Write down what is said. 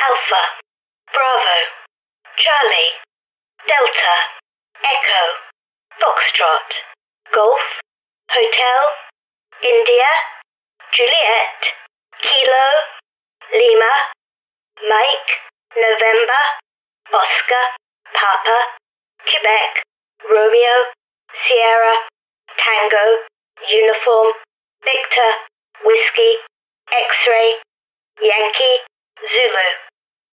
Alpha, Bravo, Charlie, Delta, Echo, Foxtrot, Golf, Hotel, India, Juliet, Kilo, Lima, Mike, November, Oscar, Papa, Quebec, Romeo, Sierra, Tango, Uniform, Victor, Whiskey, X-Ray, Yankee, Zulu.